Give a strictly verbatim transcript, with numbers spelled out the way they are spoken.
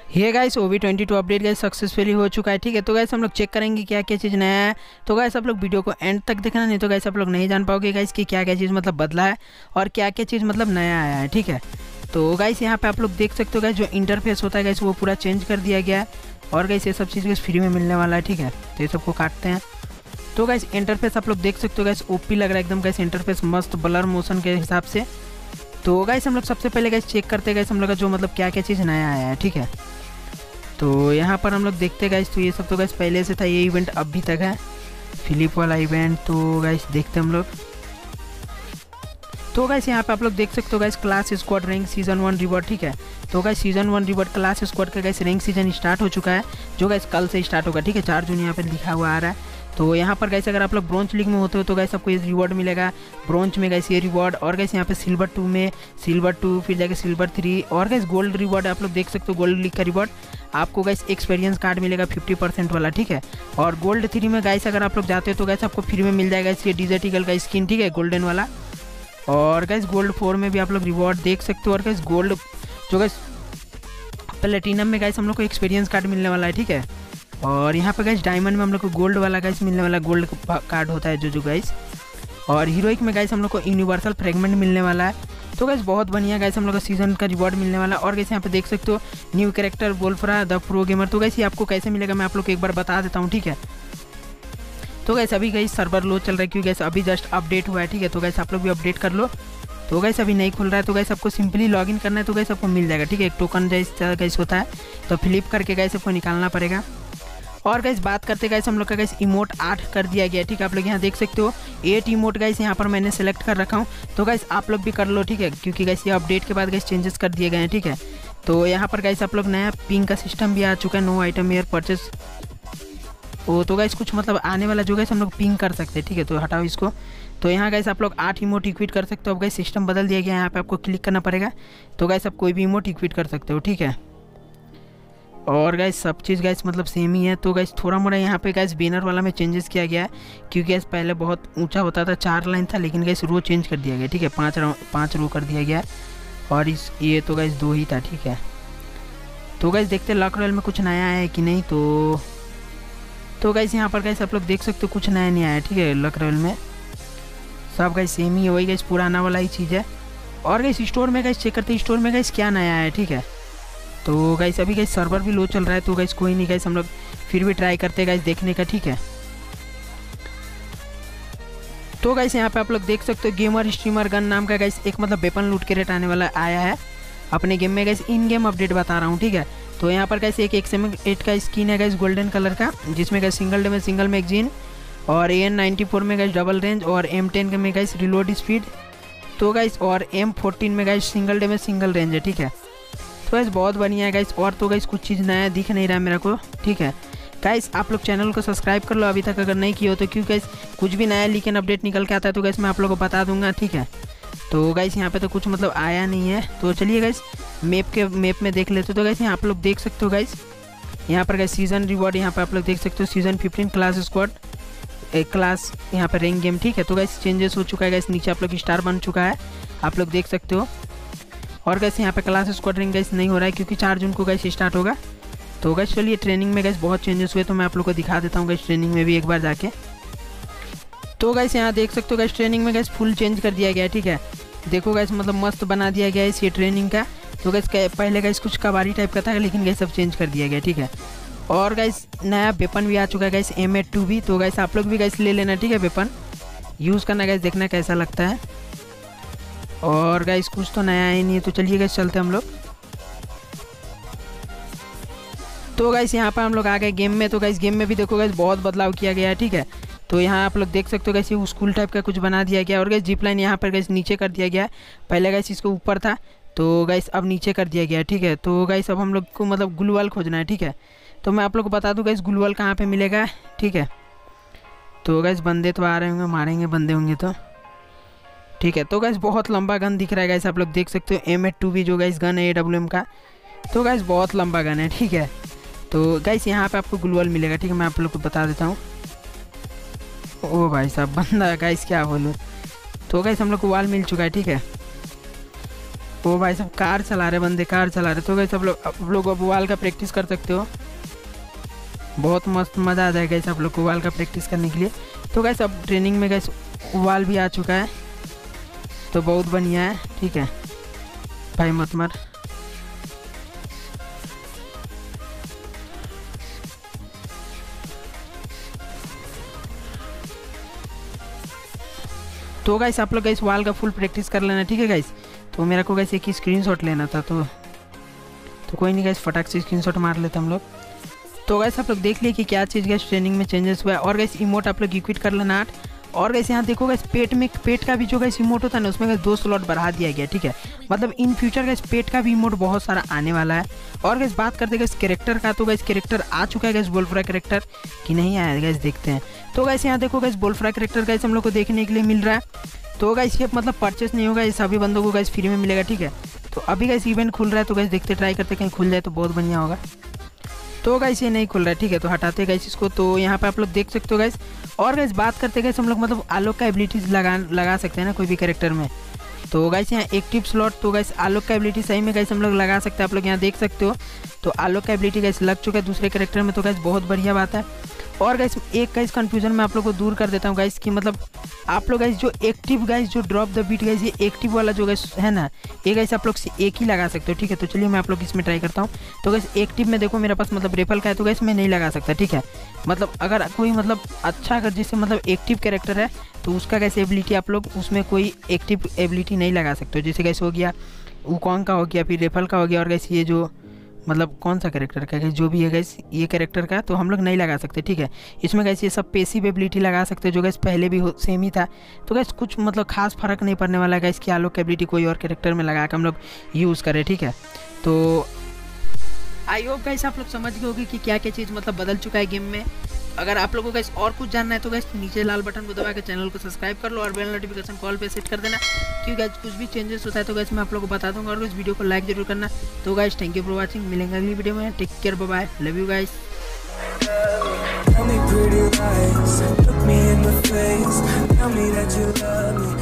ये guys O V twenty two update guys successfully हो चुका है। ठीक है, तो गाइस हम लोग चेक करेंगे क्या क्या चीज़ नया है। तो गाइस आप लोग वीडियो को एंड तक देखना, नहीं तो गाइस आप लोग नहीं जान पाओगे गाइस कि क्या क्या चीज़ मतलब बदला है और क्या क्या चीज़ मतलब नया आया है। ठीक है, तो गाइस यहाँ पे आप लोग देख सकते हो गाइस जो इंटरफेस होता है गाइस वो पूरा चेंज कर दिया गया है और गाइस ये सब चीज़ गाइस फ्री में मिलने वाला है। ठीक है, तो ये सबको काटते हैं। तो गाइस इंटरफेस आप लोग देख सकते हो गाइस ओपी लग रहा है एकदम गाइस, इंटरफेस मस्त ब्लर मोशन के हिसाब से। तो गाइस हम लोग सबसे पहले गाइस चेक करते हैं गाइस हम लोग का जो मतलब क्या क्या चीज़ नया आया है। ठीक है, तो यहाँ पर हम लोग देखते गाइस, तो ये सब तो गाइस पहले से था, ये इवेंट अभी तक है फिलिप वाला इवेंट। तो गाइस देखते हम लोग। तो गाइस यहाँ पे आप लोग देख सकते हो guys class squad rank season one reward. ठीक है, तो guys season one reward class squad का गाइस रैंक सीजन स्टार्ट हो चुका है, जो गाइस कल से स्टार्ट होगा। ठीक है, चार जून यहाँ पे लिखा हुआ आ रहा है। तो यहाँ पर गाइस अगर आप लोग ब्रॉन्ज लीग में होते हो तो गाइस आपको ये रिवॉर्ड मिलेगा, ब्रॉन्ज में गाइस ये रिवॉर्ड, और गाइस यहाँ पे सिल्वर टू में सिल्वर टू, फिर जाके सिल्वर थ्री, और गाइस गोल्ड रिवॉर्ड आप लोग देख सकते हो। गोल्ड लीग का रिवॉर्ड आपको गाइस एक्सपीरियंस कार्ड मिलेगा फिफ्टी परसेंट वाला। ठीक है, और गोल्ड थ्री में गाइस अगर आप लोग जाते हो तो गाइस आपको फ्री में मिल जाएगा इसके डिजर्ट ईगल का स्किन। ठीक है, गोल्डन वाला। और गाइस गोल्ड फोर में भी आप लोग रिवॉर्ड देख सकते हो। और गाइस गोल्ड जो गाइस प्लेटिनम में गाइस हम लोग को एक्सपीरियंस कार्ड मिलने वाला है। ठीक है, और यहाँ पे गाइस डायमंड में हम लोग को गोल्ड वाला गाइस मिलने वाला, गोल्ड कार्ड होता है जो जो गाइस। और हीरोइक में गाइस हम लोग को यूनिवर्सल फ्रेगमेंट मिलने वाला है। तो गाइस बहुत बढ़िया गाइस हम लोग को सीजन का रिवॉर्ड मिलने वाला है। और गाइस यहाँ पे देख सकते हो new character Wolfrahh the pro gamer. तो गाइस ये आपको कैसे मिलेगा मैं आप लोग को एक बार बता देता हूँ। ठीक है, तो गाइस अभी गाइस सर्वर लो चल रहा है क्योंकि गाइस अभी जस्ट अपडेट हुआ है। ठीक है, तो गाइस आप लोग भी अपडेट कर लो। तो गाइस अभी नहीं खुल रहा है, तो गाइस आपको सिंपली लॉगिन करना है, तो गाइस आपको मिल जाएगा। ठीक है, एक टोकन जैसा गाइस होता है, तो फ्लिप करके गाइस आपको निकालना पड़ेगा। और गाइस बात करते गाइस हम लोग का गाइस इमोट आठ कर दिया गया। ठीक है, आप लोग यहाँ देख सकते हो एट इमोट गाइस यहाँ पर मैंने सेलेक्ट कर रखा हूँ, तो गाइस आप लोग भी कर लो। ठीक है, क्योंकि गाइस ये अपडेट के बाद गाइस चेंजेस कर दिए गए हैं। ठीक है, तो यहाँ पर गाइस आप लोग नया पिंग का सिस्टम भी आ चुका है, no item air purchase. Oh तो गाइस कुछ मतलब आने वाला जो गाइस हम लोग पिंग कर सकते हैं। ठीक है, तो हटाओ इसको। तो यहाँ गाइस आप लोग आठ इमोट इक्विट कर सकते हो। अब गाइस सिस्टम बदल दिया गया है, यहाँ पे आपको क्लिक करना पड़ेगा, तो गाइस आप कोई भी इमोट इक्विट कर सकते हो। ठीक है, और गाइस सब चीज़ गाइस मतलब सेम ही है। तो गाइस थोड़ा मोड़ा यहाँ पे गाइस बैनर वाला में चेंजेस किया गया है, क्योंकि गाइस पहले बहुत ऊंचा होता था, चार लाइन था, लेकिन गाइस रो चेंज कर दिया गया। ठीक है, पाँच पाँच रो कर दिया गया है, और इस ये तो गाइस दो ही था। ठीक है, तो गाइस देखते हैं लॉक रॉयल में कुछ नया है कि नहीं। तो तो गाइस यहाँ पर गाइस आप लोग देख सकते हो कुछ नया नहीं आया। ठीक है, लॉक रॉयल में सब गाइस सेम ही है, वही गाइस पुराना वाला ही चीज़ है। और गाइस स्टोर में गाइस चेक करते हैं स्टोर में गाइस क्या नया है। ठीक है, तो गाइस अभी गाइस सर्वर भी लो चल रहा है, तो गाइस कोई नहीं गाइस हम लोग फिर भी ट्राई करते हैं गाइस देखने का। ठीक है, तो गाइस यहाँ पे आप लोग देख सकते हो गेमर स्ट्रीमर गन नाम का गाइस एक मतलब वेपन लूट के रेट आने वाला आया है अपने गेम में गाइस, इन गेम अपडेट बता रहा हूँ। ठीक है, तो यहाँ पर गाइस एक एक्स एम एट का स्किन है गाइस गोल्डन कलर का, जिसमें गाइस सिंगल डे में सिंगल मैगजीन, और ए एन नाइन्टी फोर में गाइस डबल रेंज, और एम टेन में गाइस रिलोड स्पीड, तो गाइस और एम फोर्टीन में गाइस सिंगल डे में सिंगल रेंज है। ठीक है, तो गाइस बहुत बढ़िया है गाइस। और तो गाइस कुछ चीज़ नया दिख नहीं रहा है मेरे को। ठीक है गाइस, आप लोग चैनल को सब्सक्राइब कर लो अभी तक अगर नहीं किया हो तो, क्योंकि गाइस कुछ भी नया लेकिन अपडेट निकल के आता है तो गाइस मैं आप लोगों को बता दूंगा। ठीक है, तो गाइस यहाँ पे तो कुछ मतलब आया नहीं है। तो चलिए गाइस मैप के मैप में देख लेते हो। तो गाइस यहाँ आप लोग देख सकते हो गाइस, यहाँ पर गाइस सीजन रिवॉर्ड यहाँ पर आप लोग देख सकते हो, सीजन फिफ्टीन क्लास स्क्वाड एक क्लास यहाँ पर रैंक गेम। ठीक है, तो गाइस चेंजेस हो चुका है गाइस, नीचे आप लोग स्टार बन चुका है, आप लोग देख सकते हो। और गाइस यहाँ पे क्लास स्क्वाड रैंक गाइस नहीं हो रहा है क्योंकि चार जून को गाइस स्टार्ट होगा। तो गाइस चलिए ट्रेनिंग में गाइस बहुत चेंजेस हुए, तो मैं आप लोग को दिखा देता हूँ गाइस ट्रेनिंग में भी एक बार जाके। तो गाइस यहाँ देख सकते हो गाइस ट्रेनिंग में गाइस फुल चेंज कर दिया गया है। ठीक है, देखो गाइस मतलब मस्त बना दिया गया है इस ये ट्रेनिंग का। तो गाइस पहले गाइस कुछ कबाड़ी टाइप का था, लेकिन गाइस सब चेंज कर दिया गया। ठीक है, और गाइस नया वेपन भी आ चुका है गाइस एम एट टू भी, तो गाइस आप लोग भी गाइस ले लेना। ठीक है, वेपन यूज़ करना गाइस, देखना कैसा लगता है। और गाइस कुछ तो नया ही नहीं है, तो चलिए गाइस चलते हम लोग। तो गाइस यहाँ पर हम लोग आ गए गेम में। तो गाइस गेम में भी देखो गाइस बहुत बदलाव किया गया है। ठीक है, तो यहाँ आप लोग देख सकते हो गाइस ये स्कूल टाइप का कुछ बना दिया गया, और गाइस जिप लाइन यहाँ पर गाइस नीचे कर दिया गया है, पहले गाइस इसको ऊपर था, तो गाइस अब नीचे कर दिया गया है। ठीक है, तो गाइस अब हम लोग को मतलब ग्लूवाल खोजना है। ठीक है, तो मैं आप लोग को बता दूँ गाइस ग्लूवाल कहाँ पे मिलेगा। ठीक है, तो गाइस बंदे तो आ रहे होंगे, मारेंगे बंदे होंगे तो। ठीक है, तो गाइस बहुत लंबा गन दिख रहा है गाइस, आप लोग देख सकते हो एम एट टू भी जो गाइस गन है ए डब्ल्यू एम का, तो गाइस बहुत लंबा गन है। ठीक है, तो गाइस यहाँ पे आपको ग्लूवाल मिलेगा। ठीक है, मैं आप लोग को बता देता हूँ। ओ भाई साहब बंदा गाइस क्या बोलूँ। तो गाइस हम लोग को वाल मिल चुका है। ठीक है, वो भाई सब कार चला रहे बंदे, कार चला रहे। तो गाइस आप लोग आप लोग अब वाल का प्रैक्टिस कर सकते हो, बहुत मस्त मज़ा आ जाएगा गाइस आप लोग को वाल का प्रैक्टिस करने के लिए। तो गाइस अब ट्रेनिंग में गाइस वाल भी आ चुका है, तो बहुत बढ़िया है, ठीक है भाई मत मर। तो गाइस आप लोग गाइस वाल का फुल प्रैक्टिस कर लेना, ठीक है गाइस। तो मेरे को गाइस एक ही स्क्रीनशॉट लेना था, तो तो कोई नहीं गाइस फटाक से स्क्रीनशॉट मार लेते हम लोग। तो गाइस आप लोग देख लिए कि क्या चीज़ गाइस ट्रेनिंग में चेंजेस हुआ है। और गाइस इमोट आप लोग इक्विट कर लेना आठ। और गाइस यहाँ देखो गाइस पेट में पेट का भी जो गाइस इमोट होता है ना, उसमें गाइस दो स्लॉट बढ़ा दिया गया, ठीक है। मतलब इन फ्यूचर गाइस पेट का भी इमोट बहुत सारा आने वाला है। और गाइस बात करते गाइस कैरेक्टर का, तो गाइस कैरेक्टर आ चुका है गाइस बोल्फ्रा कैरेक्टर कि नहीं आया गाइस, देखते हैं। तो गाइस यहाँ देखो गाइस बोल्फ्रा कैरेक्टर गाइस हम लोग को देखने के लिए मिल रहा है। तो गाइस ये मतलब परचेस नहीं होगा, ये सभी बंदों को गाइस फ्री में मिलेगा, ठीक है। तो अभी गाइस इवेंट खुल रहा है, तो गाइस देखते ट्राई करते कहीं खुल जाए तो बहुत बढ़िया होगा। तो गाइस ये नहीं खुल रहा है, ठीक है, तो हटाते गाइस इसको। तो यहाँ पे आप लोग देख सकते हो गाइस। और गाइस बात करते गाइस हम लोग मतलब आलोक का एबिलिटीज लगा लगा सकते हैं ना कोई भी कैरेक्टर में। तो गाइस यहाँ एक्टिव स्लॉट, तो गाइस आलोक का एबिलिटी सही में गाइस हम लोग लगा सकते हैं, आप लोग यहाँ देख सकते हो। तो आलोक का एबिलिटी गाइस लग चुका है दूसरे कैरेक्टर में, तो गाइस बहुत बढ़िया बात है। और गाइस एक गाइस कंफ्यूजन मैं आप लोग को दूर कर देता हूँ गाइस कि मतलब आप लोग गाइस जो एक्टिव गाइस जो ड्रॉप द बीट गाइस, ये एक्टिव वाला जो गाइस है ना, ये गाइस आप लोग से एक ही लगा सकते हो, ठीक है। तो चलिए मैं आप लोग इसमें ट्राई करता हूँ। तो गाइस एक्टिव में देखो मेरे पास मतलब रेफल का है, तो गाइस मैं नहीं लगा सकता, ठीक है। मतलब अगर कोई मतलब अच्छा अगर जिससे मतलब एक्टिव कैरेक्टर है, तो उसका गाइस एबिलिटी आप लोग उसमें कोई एक्टिव एबिलिटी नहीं लगा सकते हो। जैसे गाइस हो गया वुकोंग का हो गया, फिर रेफल का हो गया, और गाइस ये जो मतलब कौन सा कैरेक्टर का गाइस जो भी है गाइस ये कैरेक्टर का, तो हम लोग नहीं लगा सकते, ठीक है। इसमें गाइस ये सब पैसिव एबिलिटी लगा सकते हैं जो गाइस पहले भी सेम ही था। तो गाइस कुछ मतलब खास फर्क नहीं पड़ने वाला है गाइस कि आलोक की एबिलिटी कोई और कैरेक्टर में लगा कर हम लोग यूज़ करें, ठीक है। तो आई होप गाइस आप लोग समझ गए होंगे कि क्या क्या चीज़ मतलब बदल चुका है गेम में। अगर आप लोगों को गाइस और कुछ जानना है तो गाइस नीचे लाल बटन को दबा के चैनल को सब्सक्राइब कर लो और बेल नोटिफिकेशन कॉल पे सेट कर देना, क्योंकि गाइस कुछ भी चेंजेस होता है तो गाइस मैं आप लोगों को बता दूंगा। और इस वीडियो को लाइक जरूर करना। तो guys thank you for watching, मिलेंगे अगली वीडियो में, take care, bye bye, love you guys. Tell me pretty lies, look me in the face, tell me that you love me.